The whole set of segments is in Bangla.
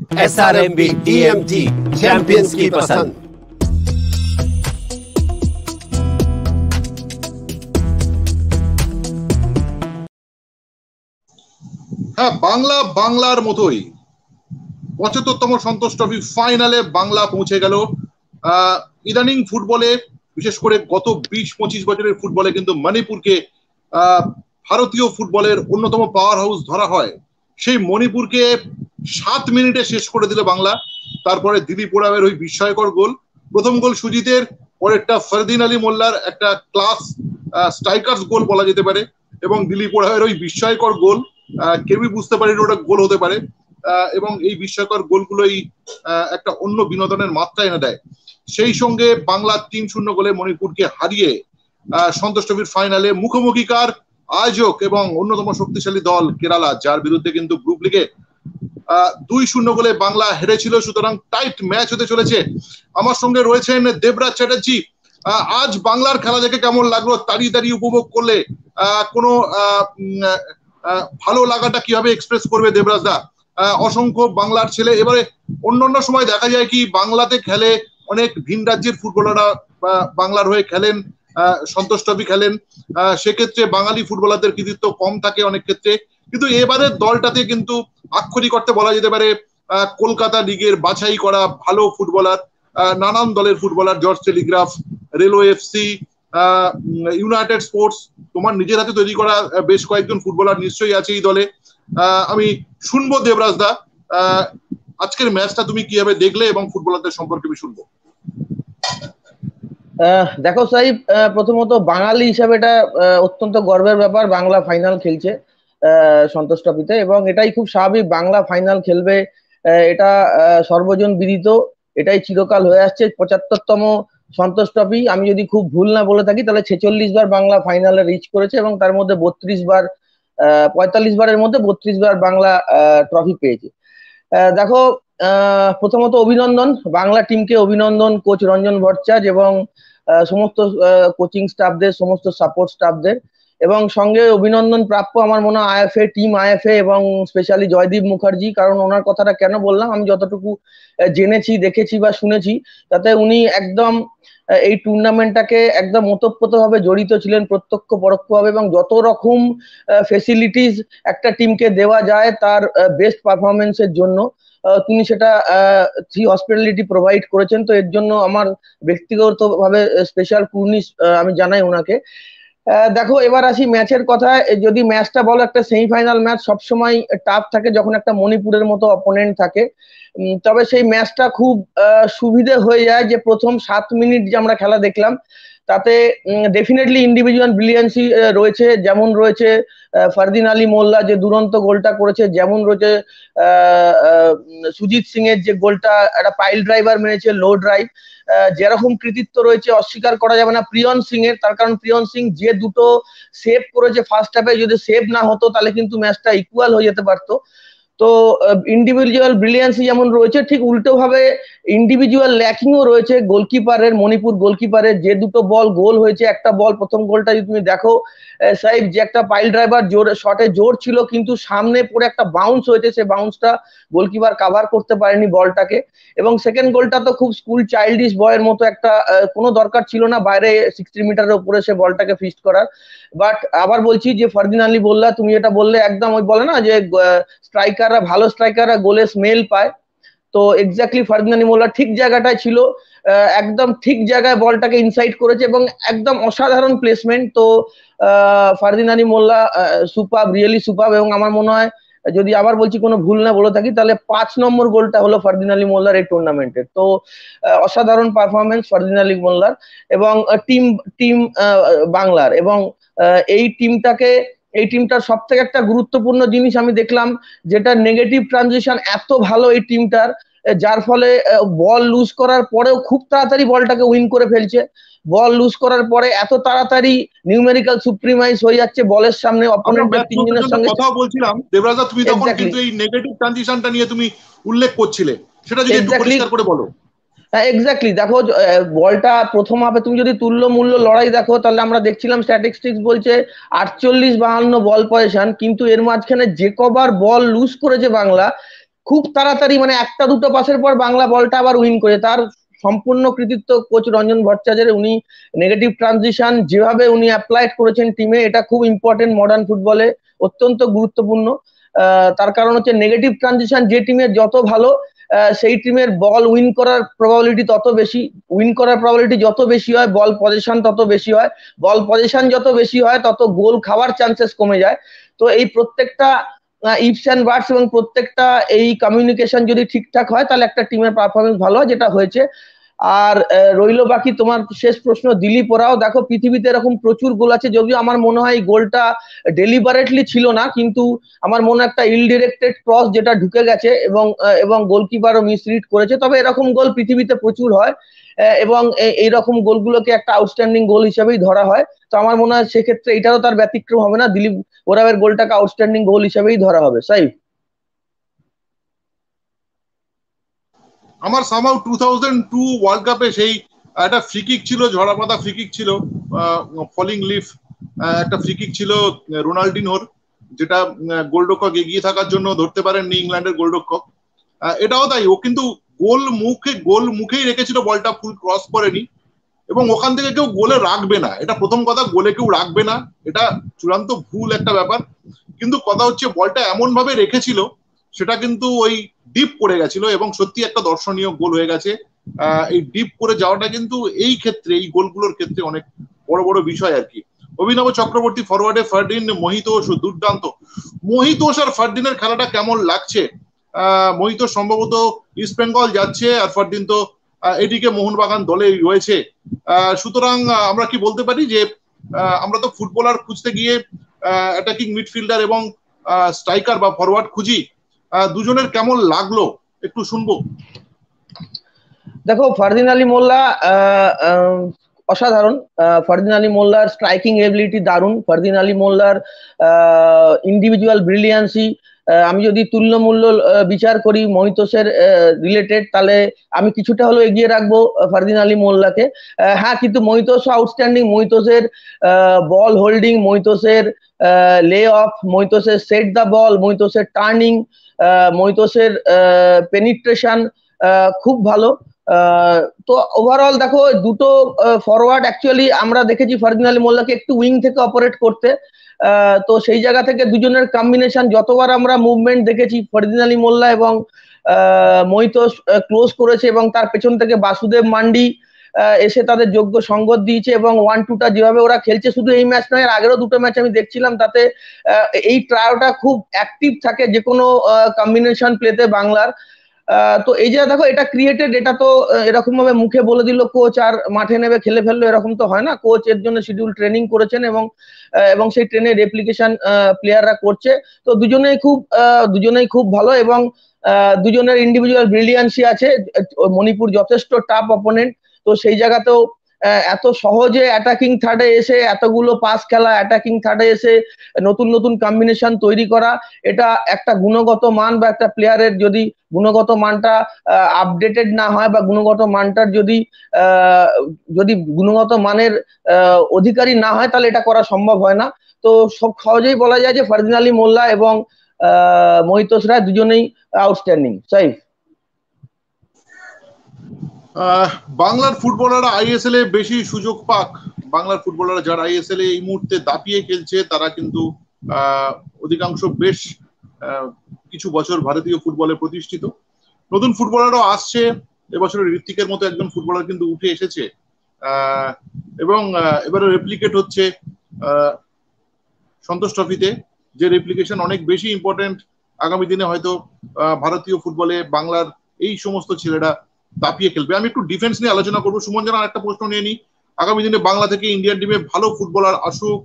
SRMB DMT चैंपियंस की पसंद। হ্যাঁ, বাংলা বাংলার মতোই ৭৫তম সন্তোষ ট্রফি ফাইনালে বাংলা পৌঁছে গেল। ইদানিং ফুটবলে, বিশেষ করে গত ২০-২৫ বছরের ফুটবলে কিন্তু মণিপুরকে ভারতীয় ফুটবলের অন্যতম পাওয়ার হাউস ধরা হয়। সেই মণিপুরকে ৭ মিনিটে শেষ করে দিল বাংলা। তারপরে দিলীপ ওরাওয়ের ওই বিস্ময়কর গোল, প্রথম গোল সুজিতের, পরেরটা ফারদিন আলী মোল্লার একটা ক্লাস স্ট্রাইকার্স গোল বলা যেতে পারে, এবং দিলীপ ওরাওয়ের ওই বিস্ময়কর গোল কেউই বুঝতে পারেনি ওটা গোল হতে পারে, এবং এই বিস্ময়কর গোলগুলোই একটা অন্য বিনোদনের মাত্রা এনে দেয়। সেই সঙ্গে বাংলা ৩-০ গোলে মণিপুরকে হারিয়ে সন্তোষ ট্রফির ফাইনালে মুখোমুখিকার আয়োজক এবং অন্যতম শক্তিশালী দল কেরালা, যার বিরুদ্ধে কিন্তু গ্রুপ লিগে ২-০ গোলে বাংলা হেরেছিল। সুতরাং টাইট ম্যাচ হতে চলেছে। আমার সঙ্গে রয়েছেন দেবরাজ চ্যাটার্জি। আজ বাংলার খেলা দেখে কেমন লাগলো? দাঁড়িয়ে উপভোগ করলে কোনো ভালো লাগাটা কিভাবে এক্সপ্রেস করবে দেবরাজ দা? অসংখ্য বাংলার ছেলে, এবারে অন্যান্য সময় দেখা যায় কি বাংলাতে খেলে অনেক ভিন রাজ্যের ফুটবলাররা বাংলার হয়ে খেলেন, সন্তোষ ট্রফি খেলেন, সেক্ষেত্রে বাঙালি ফুটবলারদের কৃতিত্ব কম থাকে অনেক ক্ষেত্রে, কিন্তু এবারের দলটাতে কিন্তু আক্ষরিক অর্থে বলা যেতে পারে কলকাতা লিগের বাছাই করা ভালো ফুটবলার, নানান দলের footballer, George Telegraph, railway FC, United Sports, তোমার নিজের হাতে তৈরি করা বেশ কয়েকজন ফুটবলার নিশ্চয়ই আছে এই দলে। আমি শুনবো দেবরাজ দা, আজকের ম্যাচটা তুমি কিভাবে দেখলে এবং ফুটবলারদের সম্পর্কে আমি শুনবো। দেখো সাহিব, প্রথমত বাঙালি হিসাবে এটা অত্যন্ত গর্বের ব্যাপার, বাংলা ফাইনাল খেলছে সন্তোষ ট্রফিতে, এবং এটাই খুব স্বাভাবিক। বাংলা ফাইনাল খেলবে, এটা সর্বজন বিদিত, এটাই চিরকাল হয়ে আসছে। ৭৫তম সন্তোষ ট্রফি, আমি যদি খুব ভুল না বলে থাকি তাহলে ৪৬ বার বাংলা ফাইনালে রিচ করেছে, এবং তার মধ্যে ৩২ বার ৪৫ বারের মধ্যে ৩২ বার বাংলা ট্রফি পেয়েছে। দেখো, প্রথমত অভিনন্দন বাংলা টিমকে, অভিনন্দন কোচ রঞ্জন ভট্টাচার্য এবং সমস্ত কোচিং স্টাফদের, সমস্ত সাপোর্ট স্টাফদের, এবং সঙ্গে অভিনন্দন প্রাপ্য আমার মনে হয় আইএফএ টিম, আইএফএ এবং স্পেশালি জয়দীপ মুখার্জি। কারণ ওনার কথাটা কেন বললাম, আমি যতটুকু জেনেছি, দেখেছি বা শুনেছি, তাতে উনি একদম এই টুর্নামেন্টটাকে একদম ওতপ্রোতভাবে জড়িত ছিলেন, প্রত্যক্ষ পরোক্ষভাবে, এবং যত রকম ফেসিলিটিস একটা টিমকে দেওয়া যায় তার বেস্ট পারফরমেন্সের জন্য তিনি সেটা হসপিটালিটি প্রোভাইড করেছেন। তো এর জন্য আমার ব্যক্তিগতভাবে স্পেশাল কুর্নিশ আমি জানাই ওনাকে। দেখো, এবার আসি ম্যাচের কথা। যদি ম্যাচটা বলো, একটা সেমিফাইনাল ম্যাচ সবসময় টাফ থাকে যখন একটা মণিপুরের মতো অপোনেন্ট থাকে। তবে সেই ম্যাচটা খুব সুবিধে হয়ে যায় যে প্রথম ৭ মিনিট যে আমরা খেলা দেখলাম, তাতে ডেফিনেটলি ইন্ডিভিজুয়াল ব্রিলিয়ান্সি রয়েছে, যেমন রয়েছে ফারদিন আলী মোল্লা যে দুরন্ত গোলটা করেছে, যেমন রয়েছে সুজিত সিং এর যে গোলটা, একটা পাইল ড্রাইভার মেরেছে, লো ড্রাইভ, যেরকম কৃতিত্ব রয়েছে অস্বীকার করা যাবে না প্রিয়ন সিং এর। তার কারণ প্রিয়ন সিং যে দুটো সেভ করেছে ফার্স্ট হাফে, যদি সেভ না হতো তাহলে কিন্তু ম্যাচটা ইকুয়াল হয়ে যেতে পারতো। তো ইন্ডিভিজুয়াল ব্রিলিয়ান্সি যেমন রয়েছে, ঠিক উল্টো ভাবে ইন্ডিভিজুয়াল ল্যাকিংও রয়েছে গোলকিপারের, মণিপুর গোলকিপারের। যে দুটো বল গোল হয়েছে, একটা বল প্রথম গোলটা যদি তুমি দেখো সাহেব, যে একটা পাইল ড্রাইভার জোর শটে জোর ছিল, কিন্তু সামনে পড়ে একটা বাউন্স হয়েছে, সে বাউন্সটা গোলকিপার কাভার করতে পারেনি বলটাকে। এবং সেকেন্ড গোলটা তো খুব স্কুল চাইল্ডিশ বয়ের মতো, একটা কোনো দরকার ছিল না বাইরে 60 মিটারের উপরে সে বলটাকে ফিস্ট করার। বাট আবার বলছি যে ফারদিন আলী মোল্লা, তুমি এটা বললে একদম, ওই বলে না যে স্ট্রাইকাররা, ভালো স্ট্রাইকাররা গোলে স্মেল পায়, তো এক্স্যাক্টলি ফারদিন আলী মোল্লা ঠিক জায়গাটায় ছিল, একদম ঠিক জায়গায় বলটাকে ইনসাইড করেছে, এবং একদম অসাধারণ প্লেসমেন্ট। তো Fardin Ali Molla super, really super. এবং আমার মনে হয়, যদি আবার বলছি কোনো ভুল না বলে থাকি, তাহলে ৫ নম্বর গোলটা হলো ফারদিন আলী মোল্লার এই টুর্নামেন্টের। তো অসাধারণ পারফরমেন্স ফারদিন আলী মোল্লার এবং টিম বাংলার। এবং এই টিমটার সব থেকে একটা গুরুত্বপূর্ণ জিনিস আমি দেখলাম, যেটা নেগেটিভ ট্রানজিশন এত ভালো এই টিমটার, যার ফলে বল লুজ করার পরেও খুব তাড়াতাড়ি বলটাকে উইন করে ফেলছে। বল লুজ করার পরে এত তাড়াতাড়ি নিউমেরিক্যাল সুপ্রিমাইজ হয়ে যাচ্ছে বলের সামনে অপোনেন্টের তিনজনের সঙ্গে। কথা বলছিলাম দেবরাজ, তুমি তখন কিন্তু এই নেগেটিভ ট্রানজিশনটা নিয়ে তুমি উল্লেখ করছিলে, সেটা যদি একটু পরিষ্কার করে বলো। এক্স্যাক্টলি, দেখো বলটা প্রথম হাফে তুমি যদি তুল্য মূল্য লড়াই দেখো, তাহলে আমরা দেখছিলাম স্ট্যাটিস্টিক্স বলছে 48-52 বল পজিশন, কিন্তু এর মাঝখানে যে কবার বল লুজ করেছে বাংলা, খুব তাড়াতাড়ি মানে একটা দুটো পাসের পর বাংলা বলটা আবার উইন করে, তার সম্পূর্ণ কৃতিত্ব কোচ রঞ্জন ভট্টাচার্যের। উনি নেগেটিভ ট্রানজিশন যেভাবে উনি অ্যাপ্লাইড করেছেন টিমে, এটা খুব ইম্পর্টেন্ট, মডার্ন ফুটবলে অত্যন্ত গুরুত্বপূর্ণ। তার কারণ হচ্ছে নেগেটিভ ট্রানজিশন যে টিমের যত ভালো, সেই টিমের বল উইন করার প্রবাবিলিটি তত বেশি, উইন করার প্রবাবিলিটি যত বেশি হয় বল পজিশন তত বেশি হয়, বল পজিশন যত বেশি হয় তত গোল খাওয়ার চান্সেস কমে যায়। তো এই প্রত্যেকটা ইফস অ্যান্ড বাটস এবং প্রত্যেকটা এই কমিউনিকেশন যদি ঠিকঠাক হয় তাহলে একটা টিমের পারফরমেন্স ভালো হয়, যেটা হয়েছে। আর রইলো বাকি তোমার শেষ প্রশ্ন, দিলীপ ওরাও, দেখো পৃথিবীতে এরকম প্রচুর গোল আছে, যদিও আমার মনে হয় গোলটা ডেলিবারেটলি ছিল না, কিন্তু আমার মনে হয় একটা ইলডিরেক্টেড ক্রস যেটা ঢুকে গেছে এবং গোলকিপারও মিসরিড করেছে। তবে এরকম গোল পৃথিবীতে প্রচুর হয় এবং এইরকম গোলগুলোকে একটা আউটস্ট্যান্ডিং গোল হিসেবেই ধরা হয়। তো আমার মনে হয় সেক্ষেত্রে এটারও তার ব্যতিক্রম হবে না, দিলীপ ওরাওয়ের গোলটাকে আউটস্ট্যান্ডিং গোল হিসেবেই ধরা হবে। সাইফ? আমার সামহাউ 2002 ওয়ার্ল্ড কাপে সেই একটা ফ্রি কিক ছিল, ঝরা পাতা ফ্রি কিক ছিল, ফলিং লিফ একটা ফ্রি কিক ছিল রোনাল্ডিনোর, যেটা গোলরক্ষক এগিয়ে থাকার জন্য ধরতে পারেননি ইংল্যান্ডের গোলরক্ষক। এটাও তাই, ও কিন্তু গোল মুখেই রেখেছিল বলটা, ফুল ক্রস করেনি, এবং ওখান থেকে কেউ গোলে রাখবে না, এটা প্রথম কথা, গোলে কেউ রাখবে না, এটা চূড়ান্ত ভুল একটা ব্যাপার। কিন্তু কথা হচ্ছে বলটা এমন ভাবে রেখেছিল সেটা কিন্তু ওই ডিপ করে গেছিল, এবং সত্যি একটা দর্শনীয় গোল হয়ে গেছে। এই ডিপ করে যাওয়াটা কিন্তু এই ক্ষেত্রে, এই গোলগুলোর ক্ষেত্রে অনেক বড় বড় বিষয় আর কি। অভিনব চক্রবর্তী ফরওয়ার্ডে ফারদিন, মহিতোষ দুর্দান্ত। মহিতোষ আর ফারদিনের খেলাটা কেমন লাগছে? মহিতোষ সম্ভবত ইস্ট বেঙ্গল যাচ্ছে, আর ফারদিন তো এদিকে মোহনবাগান দলে রয়েছে। সুতরাং আমরা কি বলতে পারি যে আমরা তো ফুটবলার খুঁজতে গিয়ে অ্যাটাকিং মিডফিল্ডার এবং স্ট্রাইকার বা ফরওয়ার্ড খুঁজি, দুজনের কেমন লাগলো একটু শুনবো। দেখো ফারদিন আলী মোল্লা অসাধারণ, ফারদিন আলী মোল্লার স্ট্রাইকিং এবিলিটি দারুণ, ফারদিন আলী মোল্লার ইন্ডিভিজুয়াল ব্রিলিয়ান্সি, আমি যদি তুল্যমূল্য বিচার করি মহিতোষের রিলেটেড, তাহলে আমি কিছুটা হলেও এগিয়ে রাখবো ফারদিন আলী মোল্লাকে। হ্যাঁ, কিন্তু মহিতোষ আউটস্ট্যান্ডিং, মহিতোষের বল হোল্ডিং, মহিতোষের লে অফ, মহিতোষের সেট দ্য বল, মহিতোষের টার্নিং, মহিতোষের পেনিট্রেশন খুব ভালো। তো ওভারঅল দেখো দুটো ফরওয়ার্ড, অ্যাকচুয়ালি আমরা দেখেছি ফারদিন আলী মোল্লাকে একটু উইং থেকে অপারেট করতে, তো সেই জায়গা থেকে দুজনের কম্বিনেশন, যতবার আমরা মুভমেন্ট দেখেছি ফরদিন আলী মোল্লা এবং মহিতোষ ক্লোজ করেছে, এবং তার পেছন থেকে বাসুদেব মান্ডি এসে তাদের যোগ্য সঙ্গত দিয়েছে, এবং 1-2টা যেভাবে ওরা খেলছে, শুধু এই ম্যাচ নয়, আগেরও দুটো ম্যাচ আমি দেখছিলাম, তাতে এই ট্রায়োটা খুব অ্যাক্টিভ থাকে যে কোনো কম্বিনেশন প্লেতে বাংলার। তো এই যে দেখো এটা ক্রিয়েটেড, এটা তো এরকম ভাবে মুখে বলে দিল কোচ আর মাঠে নেবে খেলে ফেললো, এরকম তো হয় না। কোচ এর জন্য শিডিউল ট্রেনিং করেছেন এবং সেই ট্রেনের রেপ্লিকেশন প্লেয়াররা করছে। তো দুজনেই খুব ভালো, এবং দুজনের ইন্ডিভিজুয়াল ব্রিলিয়ান্সি আছে। মণিপুর যথেষ্ট টাফ অপোনেন্ট, তো সেই জায়গাতেও এত সহজে অ্যাটাকিং থার্ডে এসে এতগুলো পাস খেলা, অ্যাটাকিং থার্ডে এসে নতুন নতুন কম্বিনেশন তৈরি করা, এটা একটা গুণগত মান, বা একটা প্লেয়ারের যদি গুণগত মানটা আপডেটেড না হয়, বা গুণগত মানটার যদি গুণগত মানের অধিকারী না হয়, তাহলে এটা করা সম্ভব হয় না। তো সব সহজেই বলা যায় যে ফারদিন আলী মোল্লা এবং মহিতোষ রায় দুজনেই আউটস্ট্যান্ডিং। সাইফ? বাংলার ফুটবলাররা আইএসএল এ বেশি সুযোগ পাক, বাংলার ফুটবলাররা যারা আইএসএল এ এই মুহূর্তে দাপিয়ে খেলছে তারা কিন্তু অধিকাংশ বেশ কিছু বছর ভারতীয় ফুটবলে প্রতিষ্ঠিত। নতুন ফুটবলারও আসছে, এবছরের ঋত্বিকের মতো একজন ফুটবলার কিন্তু উঠে এসেছে, এবং এবারে রেপ্লিকেট হচ্ছে সন্তোষ ট্রফিতে, যে রেপ্লিকেশন অনেক বেশি ইম্পর্টেন্ট। আগামী দিনে হয়তো ভারতীয় ফুটবলে বাংলার এই সমস্ত ছেলেরা দাপিয়ে খেলবে। আমি একটু ডিফেন্স নিয়ে আলোচনা করবো। সুমন জানার একটা প্রশ্ন নিয়ে নিই, আগামী দিনে বাংলা থেকে ইন্ডিয়ান টিমে ভালো ফুটবলার আসুক,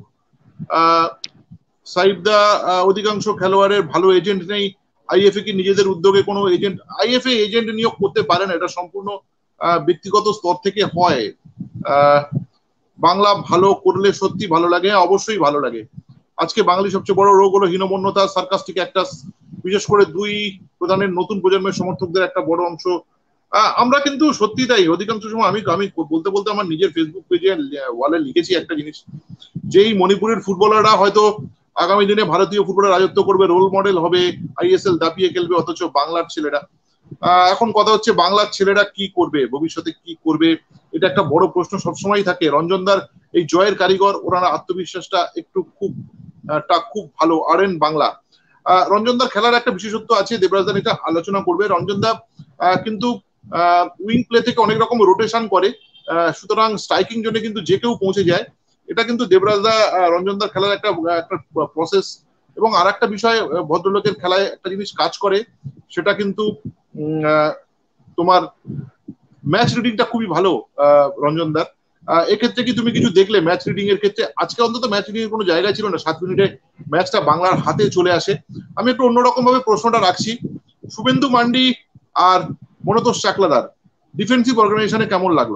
সাইফদা অধিকাংশ খেলোয়াড়ের ভালো এজেন্ট নেই, আইএফএ কি নিজেদের উদ্যোগে কোনো এজেন্ট, আইএফএ এজেন্ট নিয়োগ করতে পারে না, এটা সম্পূর্ণ ব্যক্তিগত স্তর থেকে হয়। বাংলা ভালো করলে সত্যি ভালো লাগে, অবশ্যই ভালো লাগে। আজকে বাঙালির সবচেয়ে বড় রোগ হলো হীনমন্যতা, সার্কাস্টিক একটা, বিশেষ করে দুই প্রধানের নতুন প্রজন্মের সমর্থকদের একটা বড় অংশ। আমরা কিন্তু সত্যি তাই, অধিকাংশ সময় আমি বলতে বলতে আমার নিজের ফেসবুক পেজে ওয়ালে লিখেছি একটা জিনিস, যেই মণিপুরের ফুটবলাররা হয়তো আগামী দিনে ভারতীয় ফুটবলে রাজত্ব করবে, রোল মডেল হবে, আইএসএল দাপিয়ে খেলবে, অথচ বাংলার ছেলেরা এখন কথা হচ্ছে বাংলার ছেলেরা কি করবে, ভবিষ্যতে কি করবে, এটা একটা বড় প্রশ্ন সবসময় থাকে। রঞ্জনদার এই জয়ের কারিগর, ওনার আত্মবিশ্বাসটা একটু খুব ভালো। আরেন বাংলা, রঞ্জনদার খেলার একটা বিশেষত্ব আছে, দেবরাজদার এটা আলোচনা করবে। রঞ্জনদা কিন্তু উইং প্লে থেকে অনেক রকম রোটেশন করে, সুতরাং স্ট্রাইকিং জোনে কিন্তু যে কেউ পৌঁছে যায়। এটা কিন্তু দেবরাজদা রঞ্জনদার খেলার একটা প্রসেস। এবং আর একটা বিষয়, ভদ্রলোকের খেলায় একটা জিনিস কাজ করে, সেটা কিন্তু তোমার ম্যাচ রিডিংটা খুবই ভালো রঞ্জনদার। এক্ষেত্রে কি তুমি কিছু দেখলে ম্যাচ রিডিং এর ক্ষেত্রে? আজকে অন্তত ম্যাচ রিডিং এর কোনো জায়গা ছিল না, 7 মিনিটে ম্যাচটা বাংলার হাতে চলে আসে। আমি একটু অন্যরকম ভাবে প্রশ্নটা রাখছি, শুভেন্দু মান্ডি আর মনতোষ চাকলাদার ডিফেন্সিভ অর্গানাইজেশনে কেমন লাগলো?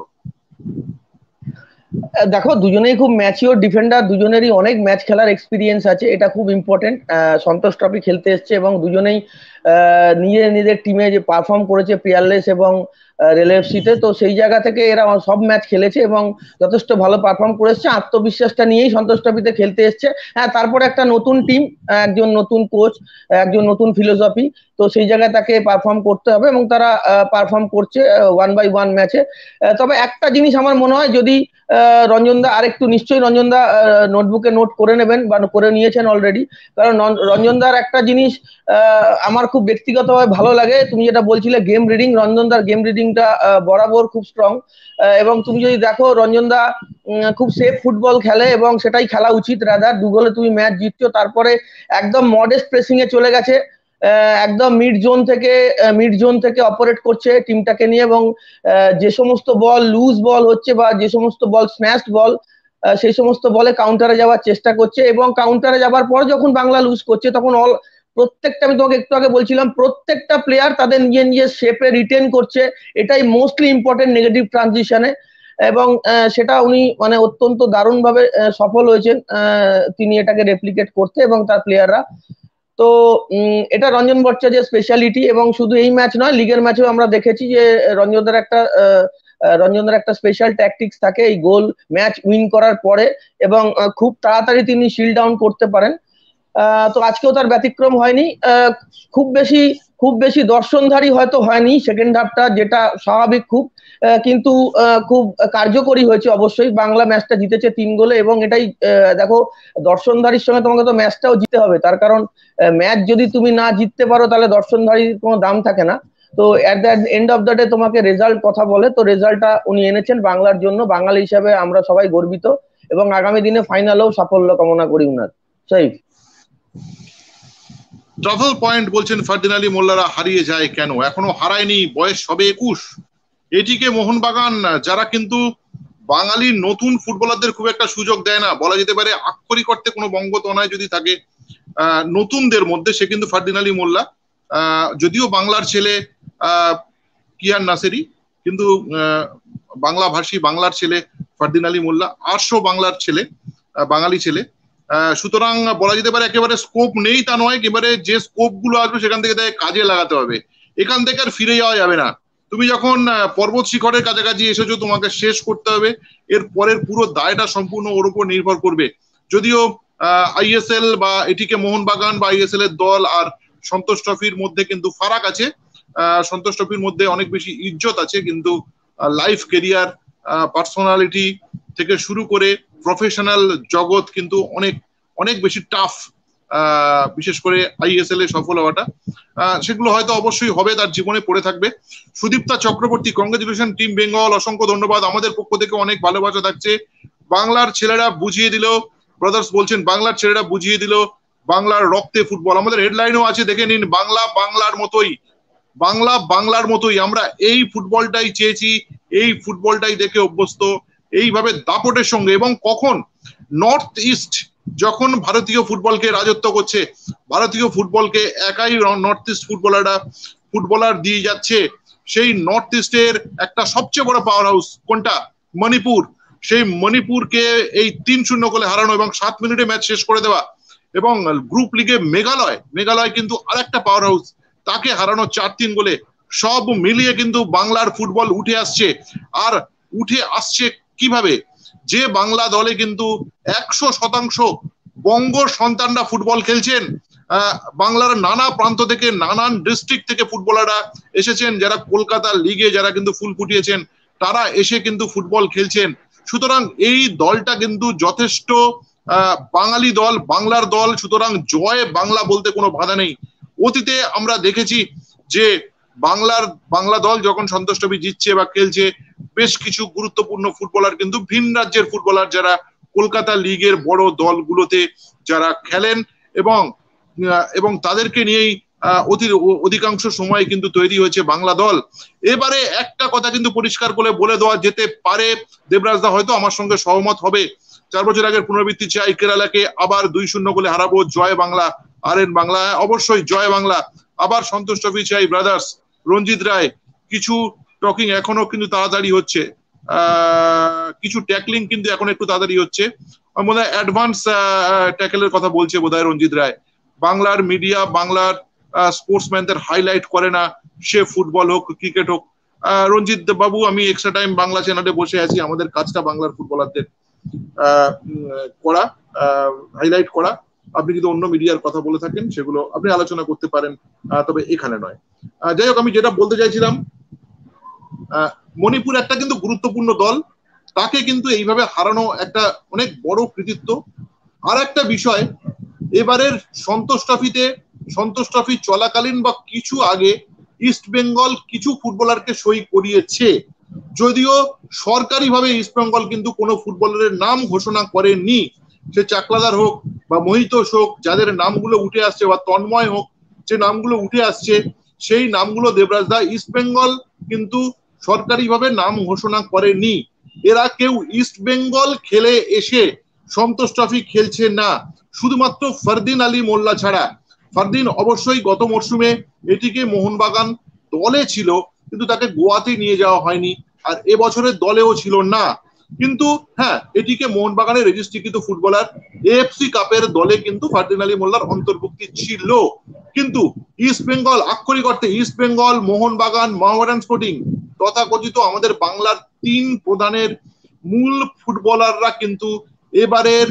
দেখো, দুজনেই খুব ম্যাচিওর ডিফেন্ডার, দুজনেরই অনেক ম্যাচ খেলার এক্সপিরিয়েন্স আছে, এটা খুব ইম্পর্টেন্ট। সন্তোষ ট্রফি খেলতে এসছে এবং দুজনেই নিজেদের টিমে যে পারফর্ম করেছে পিয়ারলেস এবং রেলএফসিতে, তো সেই জায়গা থেকে এরা সব ম্যাচ খেলেছে এবং যথেষ্ট ভালো পারফর্ম করেছে। আত্মবিশ্বাসটা নিয়েই সন্তোষ ট্রফিতে খেলতে এসছে। হ্যাঁ, তারপরে একটা নতুন টিম, একজন নতুন কোচ, একজন নতুন ফিলোসফি, তো সেই জায়গায় তাকে পারফর্ম করতে হবে এবং তারা পারফর্ম করছে 1-1 ম্যাচে। তবে একটা জিনিস আমার মনে হয়, যদি রঞ্জনদা আরেকটু, নিশ্চয়ই রঞ্জনদা নোটবুকে নোট করে নেবেন বা করে নিয়েছেন অলরেডি, কারণ রঞ্জনদার একটা জিনিস আমার খুব ব্যক্তিগতভাবে ভালো লাগে। তুমি যেটা বলছিলে গেম রিডিং, রঞ্জনদার গেম রিডিংটা বরাবর খুব স্ট্রং। এবং তুমি যদি দেখো, রঞ্জনদা খুব সেফ ফুটবল খেলে এবং সেটাই খেলা উচিত। রাদার 2 গোলে তুমি ম্যাচ জিতছো, তারপরে একদম মডেস্ট প্রেসিং এ চলে গেছে, একদম মিড জোন থেকে অপারেট করছে টিমটাকে নিয়ে, এবং যে সমস্ত বল লুজ বল হচ্ছে বা যে সমস্ত বল স্ম্যাশড বল, সেই সমস্ত বলে কাউন্টারে যাওয়ার চেষ্টা করছে। এবং কাউন্টারে যাবার পর যখন বাংলা লুজ করছে, তখন প্রত্যেকটা, আমি তোমাকে একটু আগে বলছিলাম, প্রত্যেকটা প্লেয়ার তাদের নিজের শেপে রিটেন করছে, এটাই মোস্টলি ইম্পর্টেন্ট নেগেটিভ ট্রানজিশনে। এবং সেটা উনি মানে অত্যন্ত দারুণ ভাবে সফল হয়েছেন তিনি এটাকে রেপ্লিকেট করতে এবং তার প্লেয়াররা। তো এটা রঞ্জন ভট্টাচার্যের স্পেশালিটি। এবং শুধু এই ম্যাচ নয়, লিগের ম্যাচেও আমরা দেখেছি যে রঞ্জনদার একটা স্পেশাল ট্যাকটিক্স থাকে এই গোল ম্যাচ উইন করার পরে, এবং খুব তাড়াতাড়ি তিনি শিল ডাউন করতে পারেন। তো আজকেও তার ব্যতিক্রম হয়নি। খুব বেশি দর্শনধারী হয়তো হয়নি সেকেন্ড হাফটা, যেটা স্বাভাবিক খুব, কিন্তু খুব কার্যকরী হয়েছে অবশ্যই। বাংলা ম্যাচটা জিতেছে 3 গোলে, এবং এটাই দেখো, দর্শনধারীর সঙ্গে তোমাকে তো ম্যাচটাও জিতে হবে, তার কারণ ম্যাচ যদি তুমি না জিততে পারো তাহলে দর্শনধারীর কোনো দাম থাকে না। তো at the end of the day তোমাকে রেজাল্ট কথা বলে, তো রেজাল্টটা উনি এনেছেন বাংলার জন্য। বাঙালি হিসাবে আমরা সবাই গর্বিত এবং আগামী দিনে ফাইনালেও সাফল্য কামনা করি উনার। সেই ট্রাভেল পয়েন্ট বলছেন ফারদিন আলী মোল্লারা হারিয়ে যায় কেন? এখনো হারায়নি, বয়স সবে 21। এটিকে মোহনবাগান, যারা কিন্তু বাঙালি নতুন ফুটবলারদের খুব একটা সুযোগ দেয় না, বলা যেতে পারে আক্ষরিক অর্থে কোনো বঙ্গতনয় যদি থাকে নতুনদের মধ্যে, সে কিন্তু ফারদিন আলী মোল্লা। যদিও বাংলার ছেলে কিয়ান নাসেরি, কিন্তু বাংলা ভাষী বাংলার ছেলে ফারদিন আলী মোল্লা, আরশো বাংলার ছেলে, বাঙালি ছেলে। সুতরাং বলা যেতে পারে একেবারে স্কোপ নেই তা নয়, একেবারে যে স্কোপ গুলো আসবে সেখান থেকে তাকে কাজে লাগাতে হবে, এখান থেকে আর ফিরে যাওয়া যাবে না। তুমি যখন পর্বত শিখরের কাছাকাছি এসেছো, তোমাকে শেষ করতে হবে, এর পরের পুরো দায়টা সম্পূর্ণ ওর উপর নির্ভর করবে। যদিও আইএসএল বা এটিকে মোহনবাগান বা আইএসএল এর দল আর সন্তোষ ট্রফির মধ্যে কিন্তু ফারাক আছে, সন্তোষ ট্রফির মধ্যে অনেক বেশি ইজ্জত আছে, কিন্তু লাইফ কেরিয়ার, পার্সোনালিটি থেকে শুরু করে প্রফেশনাল জগৎ কিন্তু অনেক অনেক বেশি টাফ, বিশেষ করে আইএসএল এ সফল হওয়াটা, সেগুলো হয়তো অবশ্যই হবে, তার জীবনে পড়ে থাকবে। সুদীপ্তা চক্রবর্তী, কংগ্রেচুলেশন টিম বেঙ্গল, অসংখ্য ধন্যবাদ, আমাদের পক্ষ থেকে অনেক ভালোবাসা থাকছে। বাংলার ছেলেরা বুঝিয়ে দিল, ব্রাদার্স বলছেন বাংলার ছেলেরা বুঝিয়ে দিল বাংলার রক্তে ফুটবল। আমাদের হেডলাইনও আছে, দেখে নিন, বাংলা বাংলার মতোই, বাংলা বাংলার মতোই। আমরা এই ফুটবলটাই চেয়েছি, এই ফুটবলটাই দেখে অভ্যস্ত, এইভাবে দাপটের সঙ্গে। এবং কখন নর্থ ইস্ট যখন ভারতীয় ফুটবলকে রাজত্ব করছে, ভারতীয় ফুটবলকে একাই নর্থ ইস্ট ফুটবলার দিয়ে যাচ্ছে, সেই নর্থ ইস্টের একটা সবচেয়ে বড় পাওয়ার হাউস কোনটা? মণিপুর। সেই মণিপুরকে এই 3-0 গোলে হারানো এবং 7 মিনিটে ম্যাচ শেষ করে দেওয়া, এবং গ্রুপ লিগে মেঘালয় কিন্তু আরেকটা পাওয়ার হাউস, তাকে হারানো 4-3 গোলে। সব মিলিয়ে কিন্তু বাংলার ফুটবল উঠে আসছে। আর উঠে আসছে কিভাবে? যে বাংলা দলে কিন্তু 100% বঙ্গ সন্তানরা ফুটবল খেলছেন। বাংলার নানা প্রান্ত থেকে, নানান ডিস্ট্রিক্ট থেকে ফুটবলাররা এসেছেন, যারা কলকাতা লিগে যারা কিন্তু ফুল ফুটিয়েছেন, তারা এসে কিন্তু ফুটবল খেলছেন। সুতরাং এই দলটা কিন্তু যথেষ্ট বাঙালি দল, বাংলার দল। সুতরাং জয় বাংলা বলতে কোনো বাধা নেই। অতীতে আমরা দেখেছি যে বাংলা দল যখন সন্তোষ ট্রফি জিতছে বা খেলছে, বেশ কিছু গুরুত্বপূর্ণ ফুটবলার কিন্তু ভিন রাজ্যের ফুটবলার যারা কলকাতা লিগের বড় দলগুলোতে যারা খেলেন, এবং তাদেরকে নিয়েই অধিকাংশ সময় কিন্তু তৈরি হয়েছে বাংলা দল। এবারে একটা কথা কিন্তু পরিষ্কার করে বলে দেওয়া যেতে পারে, দেবরাজদা হয়তো আমার সঙ্গে সহমত হবে, 4 বছর আগের পুনরাবৃত্তি চাই, কেরালাকে আবার 2-0 গোলে হারাবো, জয় বাংলা। আরেন বাংলা, অবশ্যই জয় বাংলা। আবার সন্তোষ ট্রফি চাই ব্রাদার্স, রঞ্জিত রায়। কিছু টকিং এখনো কিন্তু তাড়াতাড়ি হচ্ছে, কিছু ট্যাকলিং কিন্তু এখন একটু তাড়াতাড়ি হচ্ছে, মনে হয় অ্যাডভান্স ট্যাকেলের কথা বলছে বোধহয় রঞ্জিত রায়। বাংলার মিডিয়া বাংলার স্পোর্টসম্যানদের হাইলাইট করে না, সে ফুটবল হোক ক্রিকেট হোক। রঞ্জিত বাবু, আমি এক্সট্রা টাইম বাংলা চ্যানেলে বসে আছি, আমাদের কাজটা বাংলার ফুটবলারদের করা, হাইলাইট করা। আপনি যদি অন্য মিডিয়ার কথা বলে থাকেন সেগুলো আপনি আলোচনা করতে পারেন, তবে এখানে নয়। যাই হোক, আমি যেটা বলতে চাইছিলাম, মণিপুর একটা কিন্তু গুরুত্বপূর্ণ দল, তাকে কিন্তু এইভাবে হারানো একটা অনেক বড় কৃতিত্ব। আর একটা বিষয়, এবারের সন্তোষ ট্রফি চলাকালীন বা কিছু আগে ইস্ট বেঙ্গল কিছু ফুটবলারকে সই করিয়েছে, যদিও সরকারিভাবে ইস্ট বেঙ্গল কিন্তু কোনো ফুটবলারের নাম ঘোষণা করেনি। সে চাকলাদার হোক বা মহিতোষ হোক, যাদের নামগুলো উঠে আসছে, বা তন্ময় হোক, যে নামগুলো উঠে আসছে, সেই নামগুলো দেবরাজদা ইস্ট বেঙ্গল কিন্তু সরকারিভাবে নাম ঘোষণা করেনি। এরা কেউ ইস্ট বেঙ্গল খেলে এসে সন্তোষ ট্রফি খেলছে না, শুধুমাত্র ফারদিন আলী মোল্লা ছাড়া। ফারদিন অবশ্যই গত মরশুমে এটিকে মোহনবাগান দলে ছিল, কিন্তু তাকে গোয়াতে নিয়ে যাওয়া হয়নি, আর এবছরের দলেও ছিল না। কিন্তু হ্যাঁ, এটিকে মোহনবাগানের রেজিস্ট্রিকৃত ফুটবলার, এএফসি কাপের দলে কিন্তু ফারদিন আলী মোল্লার অন্তর্ভুক্তি ছিল। কিন্তু ইস্ট বেঙ্গল, আক্ষরিক অর্থে ইস্ট বেঙ্গল, মোহনবাগান, মোহামেডান স্পোর্টিং, তথাকথিত আমাদের বাংলার 3 প্রধানের মূল ফুটবলাররা কিন্তু এবারের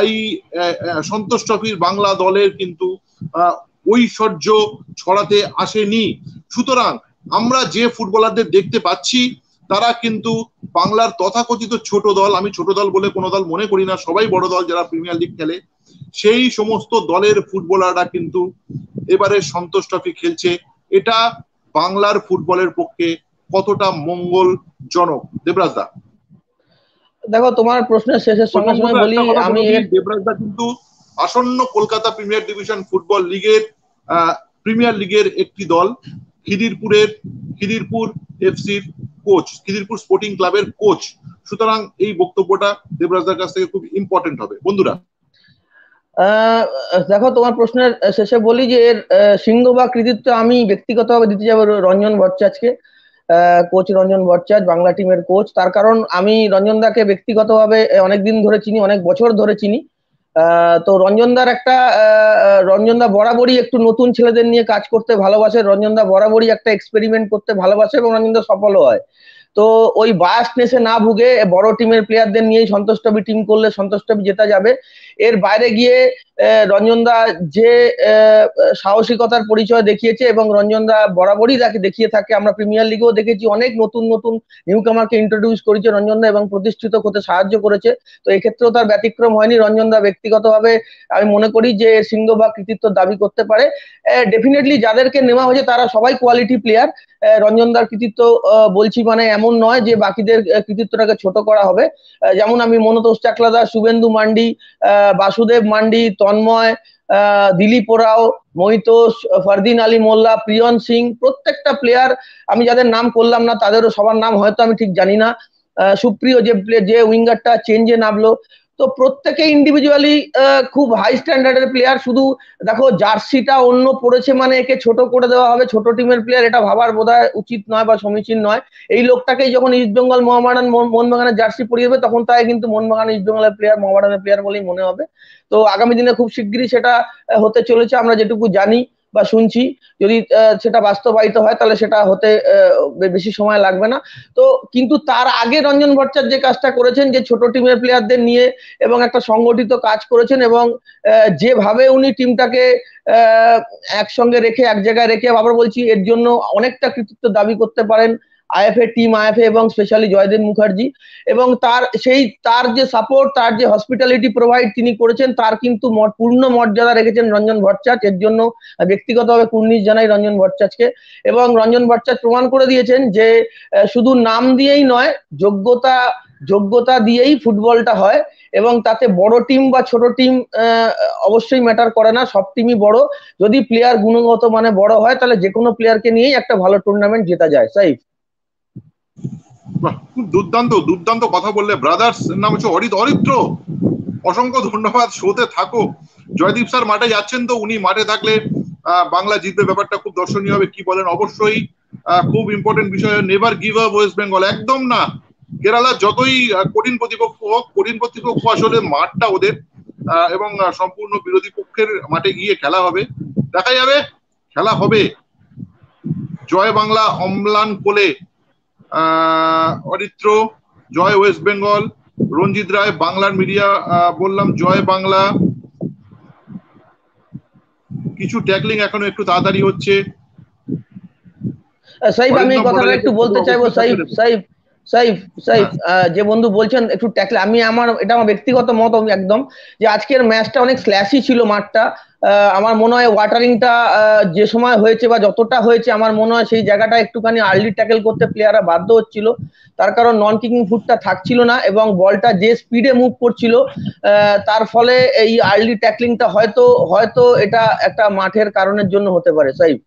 সন্তোষ ট্রফির বাংলা দলের কিন্তু ঐশ্বর্য ছড়াতে আসেনি। সুতরাং আমরা যে ফুটবলারদের দেখতে পাচ্ছি, তারা কিন্তু বাংলার তথাকথিত ছোট দল, আমি ছোট দল বলে কোনো দল মনে করি না, সবাই বড় দল যারা প্রিমিয়ার লিগ খেলে, সেই সমস্ত দলের ফুটবলাররা কিন্তু এবারে সন্তোষ ট্রফি খেলছে। এটা বাংলার ফুটবলের পক্ষে কতটা মঙ্গলজনক, দেবরাজদা? দেখো, তোমার প্রশ্নের শেষের সঙ্গে সঙ্গে বলি, আমি দেবরাজদা কিন্তু আসন্ন কলকাতা প্রিমিয়ার ডিভিশন ফুটবল লিগের প্রিমিয়ার লিগের একটি দল, খিদিরপুর এফসির কোচ, খিদিরপুর স্পোর্টিং ক্লাবের কোচ। সুতরাং এই বক্তব্যটা দেবরাজদার কাছ থেকে খুব ইম্পর্টেন্ট হবে। বন্ধুরা, দেখো, তোমার প্রশ্নের শেষে বলি যে এর সিংহ বা কৃতিত্ব আমি ব্যক্তিগতভাবে দিতে যাবো রঞ্জন ভট্টাচার্যকে, কোচ রঞ্জন ভট্টাচার্য, বাংলা টিমের কোচ। তার কারণ আমি রঞ্জন দাকে ব্যক্তিগতভাবে অনেকদিন ধরে চিনি, অনেক বছর ধরে চিনি। তো রঞ্জন দা বরাবরই একটু নতুন ছেলেদের নিয়ে কাজ করতে ভালোবাসে, রঞ্জন দা বরাবরই একটা এক্সপেরিমেন্ট করতে ভালোবাসে, এবং রঞ্জন দা সফলও হয়। তো ওই বায়াসনেসে না ভুগে বড় টিমের প্লেয়ারদের নিয়েই সন্তোষ ট্রফি টিম করলে সন্তোষ ট্রফি জেতা যাবে। এর বাইরে গিয়ে রঞ্জন দা যে সাহসিকতার পরিচয় দেখিয়েছে, এবং রঞ্জন দা বরাবরই তাকে দেখিয়ে থাকে, আমরা প্রিমিয়ার লিগেও দেখেছি অনেক নতুন নতুন নিউ কামারকে ইন্ট্রোডিউস করেছে রঞ্জন দা এবং প্রতিষ্ঠিত করতে সাহায্য করেছে। তো এক্ষেত্রেও তার ব্যতিক্রম হয়নি। রঞ্জন দা ব্যক্তিগতভাবে আমি মনে করি যে সিংহ বা কৃতিত্ব দাবি করতে পারে। ডেফিনেটলি যাদেরকে নেওয়া হয়েছে তারা সবাই কোয়ালিটি প্লেয়ার। রঞ্জন দার কৃতিত্ব বলছি মানে এমন নয় যে বাকিদের কৃতিত্বটাকে ছোট করা হবে। যেমন আমি মনোতোষ চাকলাদা, শুভেন্দু মান্ডি, বাসুদেব মান্ডি, তন্ময়, দিলীপ ওরাও, মহিতোষ, ফারদিন আলী মোল্লা, প্রিয়ন সিং, প্রত্যেকটা প্লেয়ার, আমি যাদের নাম করলাম না তাদেরও সবার নাম হয়তো আমি ঠিক জানি না। সুপ্রিয় যে উইঙ্গারটা চেঞ্জে নামলো, তো প্রত্যেকে ইন্ডিভিজুয়ালি খুব হাই স্ট্যান্ডার্ডের প্লেয়ার। শুধু দেখো, জার্সিটা অন্য পড়েছে মানে একে ছোট করে দেওয়া হবে, ছোট টিমের প্লেয়ার, এটা ভাবার বোধহয় উচিত নয় বা সমীচীন নয়। এই লোকটাকেই যখন ইস্ট বেঙ্গল মোহনবাগানের জার্সি পরিয়ে দেবে, তখন তাই কিন্তু মোহনবাগান ইস্ট বেঙ্গলের প্লেয়ার, মোহামেডানের প্লেয়ার বলেই মনে হবে। তো আগামী দিনে খুব শিগগিরই সেটা হতে চলেছে, আমরা যেটুকু জানি বা শুনছি, যদি সেটা বাস্তবায়িত হয় তাহলে সেটা হতে বেশি সময় লাগবে না। তো কিন্তু তার আগে রঞ্জন ভট্টাচার্য যে কাজটা করেছেন, যে ছোট টিমের প্লেয়ারদের নিয়ে এবং একটা সংগঠিত কাজ করেছেন, এবং যেভাবে উনি টিমটাকে একসঙ্গে রেখে, এক জায়গায় রেখে, আবার বলছি, এর জন্য অনেকটা কৃতিত্ব দাবি করতে পারেন আইএফএ টিম, আইএফএ এবং স্পেশালি জয়দেব মুখার্জি, এবং তার যে সাপোর্ট, তার যে হসপিটালিটি প্রোভাইড তিনি করেছেন, তার কিন্তু পূর্ণ মর্যাদা রেখেছেন রঞ্জন ভট্টাচার্য। এর জন্য ব্যক্তিগতভাবে কুর্নিশ জানাই রঞ্জন ভট্টাচার্যকে। এবং রঞ্জন ভট্টাচার্য প্রমাণ করে দিয়েছেন যে শুধু নাম দিয়েই নয়, যোগ্যতা দিয়েই ফুটবলটা হয়, এবং তাতে বড় টিম বা ছোট টিম অবশ্যই ম্যাটার করে না, সব টিমই বড়। যদি প্লেয়ার গুণগত মানে বড় হয়, তাহলে যে কোনো প্লেয়ারকে নিয়েই একটা ভালো টুর্নামেন্ট জেতা যায়। সাইফ, খুব দুর্দান্ত দুর্দান্ত কথা বললে। ব্রাদার্স নাম হচ্ছে অরিত্র, অসংখ্য ধন্যবাদ, শোতে থাকো। জয়দীপ স্যার মাঠে যাচ্ছেন, তো উনি মাঠে থাকলে বাংলা জিতবে, ব্যাপারটা খুব দর্শনীয় হবে। কি বলেন? অবশ্যই খুব ইম্পর্টেন্ট বিষয়, never give up West Bengal. একদম না, কেরালা যতই কঠিন প্রতিপক্ষ হোক, কঠিন প্রতিপক্ষ আসলে মাঠটা ওদের, এবং সম্পূর্ণ বিরোধী পক্ষের মাঠে গিয়ে খেলা হবে, দেখা যাবে, খেলা হবে। জয় বাংলা, অম্লান কোলে, অরিত্র, জয় ওয়েস্ট বেঙ্গল, রঞ্জিত রায়, বাংলার মিডিয়া বললাম জয় বাংলা। কিছু ট্যাকলিং এখনো একটু তাড়াতাড়ি হচ্ছে। সাইফ, আমি এই কথাটা একটু বলতে চাইবো। সাইফ, যে বন্ধু বলছেন একটু ট্যাকলে, এটা আমার ব্যক্তিগত মত একদম, যে আজকের ম্যাচটা অনেক স্ল্যাশি ছিল মাঠটা। আমার মনে হয় ওয়াটারিংটা যে সময় হয়েছে বা যতটা হয়েছে, আমার মনে হয় সেই জায়গাটা একটুখানি আর্লি ট্যাকেল করতে প্লেয়াররা বাধ্য হচ্ছিল, তার কারণ নন কিকিং ফুটটা থাকছিল না, এবং বলটা যে স্পিডে মুভ করছিল, তার ফলে এই আর্লি ট্যাকলিংটা হয়তো এটা একটা মাঠের কারণের জন্য হতে পারে। সাইফ,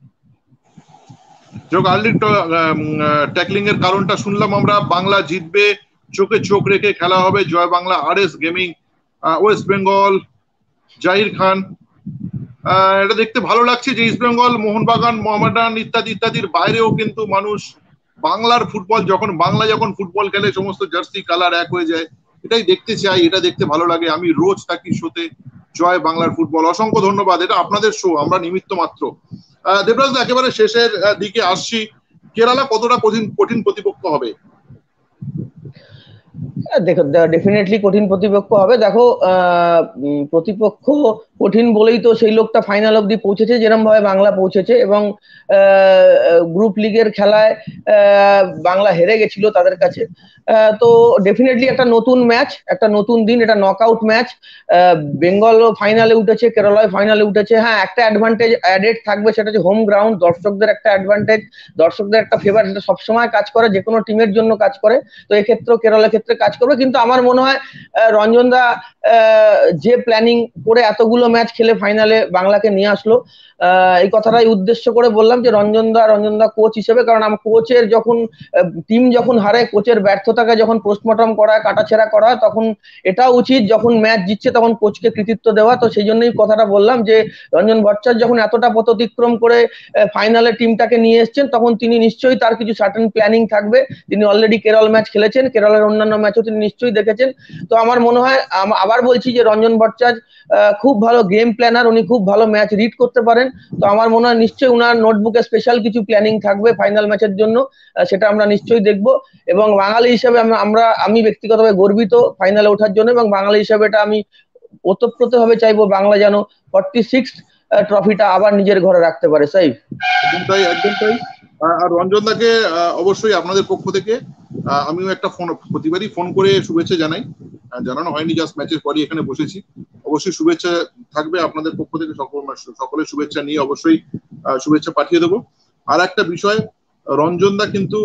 আর্লি ট্যাকলিং এর কারণটা শুনলাম আমরা। বাংলা জিতবে, চোখে চোখ রেখে খেলা হবে। জয় Bangla, RS gaming, West Bengal, Zaheer Khan. এটা দেখতে ভালো লাগছে যে ইস্ট বেঙ্গল, মোহনবাগান, মোহামেডান ইত্যাদি ইত্যাদির বাইরেও কিন্তু মানুষ বাংলার ফুটবল, বাংলা যখন ফুটবল খেলে সমস্ত জার্সি কালার এক হয়ে যায়, এটাই দেখতে চাই, এটা দেখতে ভালো লাগে। আমি রোজ থাকি শোতে, জয় বাংলার ফুটবল। অসংখ্য ধন্যবাদ, এটা আপনাদের শো, আমরা নিমিত্ত মাত্র। দেবরাজ, একেবারে শেষের দিকে আসছি, কেরালা কতটা কঠিন প্রতিপক্ষ হবে? দেখো, ডেফিনেটলি কঠিন প্রতিপক্ষ হবে। দেখো, প্রতিপক্ষ কঠিন বলেই তো সেই লোকটা ফাইনাল অব্দি পৌঁছেছে, যেরকম ভাবে বাংলা পৌঁছেছে, এবং গ্রুপ লিগের খেলায় বাংলা হেরে গেছিল তাদের কাছে। তো ডেফিনেটলি একটা নতুন ম্যাচ, একটা নতুন দিন, এটা নকআউট ম্যাচ। বেঙ্গল ফাইনালে উঠেছে, কেরালায় ফাইনালে উঠেছে। হ্যাঁ, একটা অ্যাডভান্টেজ অ্যাডেড থাকবে, সেটা হচ্ছে হোম গ্রাউন্ড, দর্শকদের একটা অ্যাডভান্টেজ, দর্শকদের একটা ফেভার, সেটা সবসময় কাজ করে, যে কোনো টিমের জন্য কাজ করে। তো এক্ষেত্রেও কেরালার ক্ষেত্রে কাজ করবে। কিন্তু আমার মনে হয় রঞ্জন দা যে প্ল্যানিং করে এতগুলো ম্যাচ খেলে ফাইনালে বাংলাকে নিয়ে আসলো, এই কথাটাই উদ্দেশ্য করে বললাম যে রঞ্জন দা কোচ হিসেবে, কারণ আমার কোচের যখন টিম যখন হারে, কোচের ব্যর্থতাকে যখন পোস্টমর্টম করা, কাটাছেড়া করা, তখন এটা উচিত যখন ম্যাচ জিতছে তখন কোচকে কৃতিত্ব দেওয়া। তো সেই জন্যই কথাটা বললাম যে রঞ্জন ভট্টাচার্য যখন এতটা পথ অতিক্রম করে ফাইনালে টিমটাকে নিয়ে এসছেন, তখন তিনি নিশ্চয়ই, তার কিছু সার্টেন প্ল্যানিং থাকবে। তিনি অলরেডি কেরল ম্যাচ খেলেছেন, কেরলের অন্যান্য ম্যাচও তিনি নিশ্চয়ই দেখেছেন। তো আমার মনে হয়, আবার বলছি যে রঞ্জন ভট্টাচার্য খুব ভালো গেম প্ল্যানার, উনি খুব ভালো ম্যাচ রিড করতে পারেন। তো আমার মনে হয় নিশ্চয়ই উনার নোটবুকে স্পেশাল কিছু প্ল্যানিং থাকবে ফাইনাল ম্যাচের জন্য, সেটা আমরা নিশ্চয়ই দেখব। এবং বাঙালি হিসেবে আমি ব্যক্তিগতভাবে গর্বিত ফাইনালে ওঠার জন্য, এবং বাঙালি হিসেবে এটা আমি ওতপ্রোতভাবে চাইবো বাংলা যেন 46 ট্রফিটা আবার নিজের ঘরে রাখতে পারে। সাইফ, একদম তাই। আর রঞ্জন দাকে অবশ্যই আপনাদের পক্ষ থেকে আমিও একটা প্রতিবারই ফোন করে শুভেচ্ছা জানাই, জানানো হয়নি, জাস্ট ম্যাচের পরই এখানে বসেছি। অবশ্যই শুভেচ্ছা থাকবে আপনাদের পক্ষ থেকে, সকলের শুভেচ্ছা নিয়ে অবশ্যই শুভেচ্ছা পাঠিয়ে দেবো। আর একটা বিষয়, রঞ্জন দা কিন্তু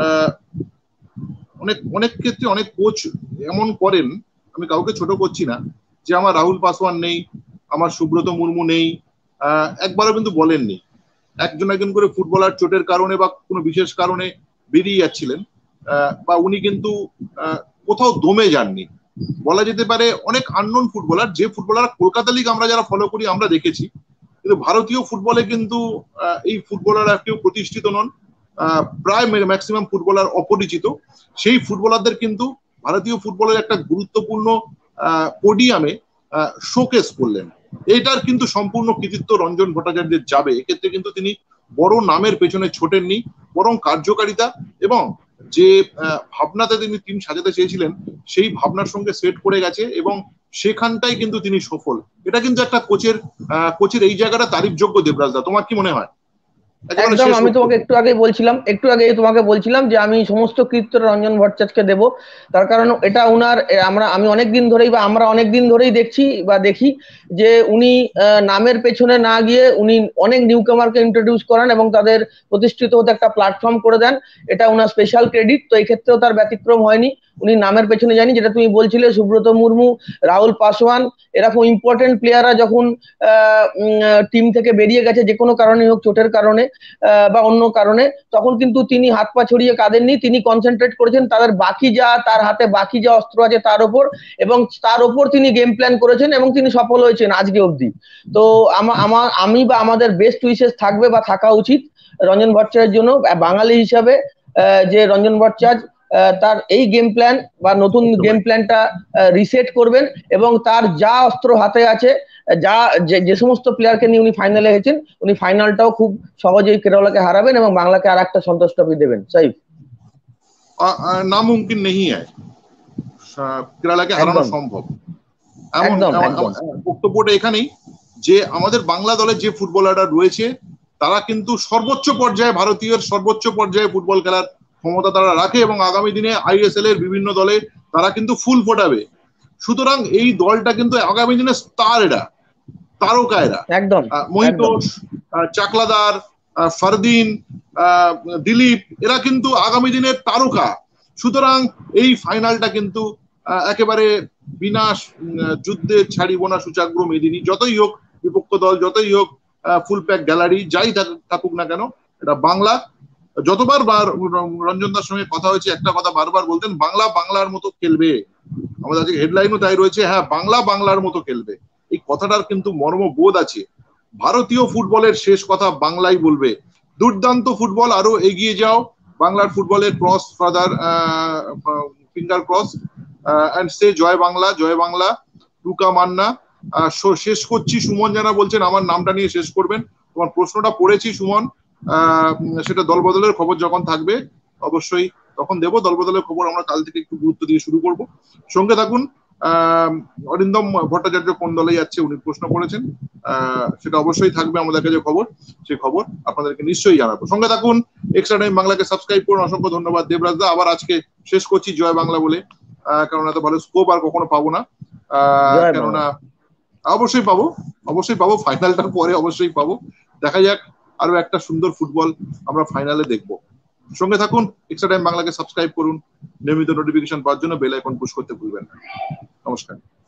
অনেক ক্ষেত্রে অনেক কোচ এমন করেন, আমি কাউকে ছোট করছি না, যে আমার রাহুল পাসওয়ান নেই, আমার সুব্রত মুর্মু নেই, একবারও কিন্তু বলেননি। একজন করে ফুটবলার চোটের কারণে বা কোনো বিশেষ কারণে বেরিয়ে যাচ্ছিলেন, বা উনি কিন্তু কোথাও দমে যাননি, বলা যেতে পারে। অনেক আননোন ফুটবলার, যে ফুটবলার কলকাতা লিগ আমরা যারা ফলো করি আমরা দেখেছি, কিন্তু ভারতীয় ফুটবলে কিন্তু এই ফুটবলাররা কেউ প্রতিষ্ঠিত নন, প্রায় ম্যাক্সিমাম ফুটবলার অপরিচিত। সেই ফুটবলারদের কিন্তু ভারতীয় ফুটবলের একটা গুরুত্বপূর্ণ পোডিয়ামে শোকেস করলেন। এইটার কিন্তু সম্পূর্ণ কৃতিত্ব রঞ্জন ভট্টাচার্যের যাবে। এক্ষেত্রে কিন্তু তিনি বড় নামের পেছনে ছোটেননি, বরং কার্যকারিতা এবং যে ভাবনাতে তিনি টিম সাজাতে চেয়েছিলেন সেই ভাবনার সঙ্গে সেট করে গেছে এবং সেখানটাই কিন্তু তিনি সফল। এটা কিন্তু একটা কোচের এই জায়গাটা তারিফযোগ্য। দেবরাজদা, তোমার কি মনে হয়? একদম, আমি তোমাকে একটু আগে তোমাকে বলছিলাম যে আমি সমস্ত কৃতিত্ব রঞ্জন ভট্টাচার্যকে দেব। তার কারণ এটা উনার, আমি অনেকদিন ধরেই বা আমরা অনেকদিন ধরেই দেখি যে উনি নামের পেছনে না গিয়ে উনি অনেক নিউ কামারকে ইন্ট্রোডিউস করেন এবং তাদের প্রতিষ্ঠিত হতে একটা প্ল্যাটফর্ম করে দেন। এটা উনার স্পেশাল ক্রেডিট। তো এই ক্ষেত্রেও তার ব্যতিক্রম হয়নি, উনি নামের পেছনে যায়নি। যেটা তুমি বলছিলে, সুব্রত মুর্মু, রাহুল পাসওয়ান, এরকম ইম্পর্টেন্ট প্লেয়াররা যখন টিম থেকে বেরিয়ে গেছে যে কোনো কারণে হোক, চোটের কারণে বা অন্য কারণে, তখন কিন্তু তিনি হাত পা ছড়িয়ে কাঁদেননি। তিনি কনসেন্ট্রেট করেছেন তার হাতে বাকি যা অস্ত্র আছে তার উপর, এবং তার উপর তিনি গেম প্ল্যান করেছেন এবং তিনি সফল হয়েছেন আজকে অবধি। তো আমি বা আমাদের বেস্ট উইশেস থাকবে বা থাকা উচিত রঞ্জন ভট্টাচার্যের জন্য। বাঙালি হিসাবে যে রঞ্জন ভট্টাচার্য তার এই গেম প্ল্যান বা নতুন গেম প্ল্যানটা রিসেট করবেন এবং তার যা অস্ত্র হাতে আছে, যে সমস্ত প্লেয়ারকে নিয়ে উনি ফাইনালে এসেছেন, উনি ফাইনালটাও খুব সহজেই কেরালাকে হারাবেন এবং বাংলাকে আর একটা সন্তোষ ট্রফি দেবেন। সাইফ, নামুমকিন নেই কেরালাকে হারানো সম্ভব। এমন বক্তব্যটা এখানেই যে আমাদের বাংলা দলের যে ফুটবলাররা রয়েছে তারা কিন্তু সর্বোচ্চ পর্যায়ে, ভারতীয় সর্বোচ্চ পর্যায়ে ফুটবল খেলার ক্ষমতা তারা রাখে এবং আগামী দিনে আইএসএল এর বিভিন্ন দলে তারা কিন্তু ফুল ফোটাবে। সুতরাং এই দলটা কিন্তু আগামী দিনে স্টার, এরা তারকা, এরা মহিতোষ, চাকলাদার, ফারদিন, দিলীপ, এরা কিন্তু আগামী দিনের তারকা। সুতরাং এই ফাইনালটা কিন্তু একেবারে বিনা যুদ্ধে ছাড়িব না সূচাগ্র মেদিনী। যতই হোক বিপক্ষ দল, যতই হোক ফুল প্যাক গ্যালারি, যাই থাকুক না কেন, এটা বাংলা। যতবার রঞ্জনদার সঙ্গে কথা হয়েছে একটা কথা বারবার বলতেন, বাংলা বাংলার মতো খেলবে। আমাদের আজকে হেডলাইনও তাই রয়েছে, হ্যাঁ বাংলা বাংলার মতো খেলবে। এই কথাটার কিন্তু মর্মবোধ আছে। ভারতীয় ফুটবলের শেষ কথা বাংলাই বলবে। দুর্দান্ত ফুটবল, আরো এগিয়ে যাও। বাংলার ফুটবলের cross father, finger cross and say জয় বাংলা, জয় বাংলা, টুকা মান্না। শেষ করছি, সুমন জানা বলছেন আমার নামটা নিয়ে শেষ করবেন। তোমার প্রশ্নটা পড়েছি সুমন, সেটা দলবদলের খবর যখন থাকবে অবশ্যই তখন দেবো। দলবদলের খবর আমরা কাল থেকে একটু গুরুত্ব দিয়ে শুরু করব। সঙ্গে থাকুন। অরিন্দম ভট্টাচার্য কোন দলে যাচ্ছে উনি প্রশ্ন করেছেন, সেটা অবশ্যই থাকবে আমাদের কাছে খবর। সেই খবর আপনাদেরকে নিশ্চয়ই জানাবো। সঙ্গে থাকুন। এক্সট্রা টাইম বাংলাকে সাবস্ক্রাইব করুন। অসংখ্য ধন্যবাদ দেবরাজদা। আবার আজকে শেষ করছি জয় বাংলা বলে, কারণ এত ভালো স্কোপ আর কখনো পাবো না। কেননা অবশ্যই পাবো ফাইনালটার পরে অবশ্যই পাবো। দেখা যাক, আরো একটা সুন্দর ফুটবল আমরা ফাইনালে দেখবো। সঙ্গে থাকুন। এক্সট্রা টাইম বাংলাকে সাবস্ক্রাইব করুন। নিয়মিত নোটিফিকেশন পাওয়ার জন্য বেল আইকন পুশ করতে ভুলবেন না। নমস্কার।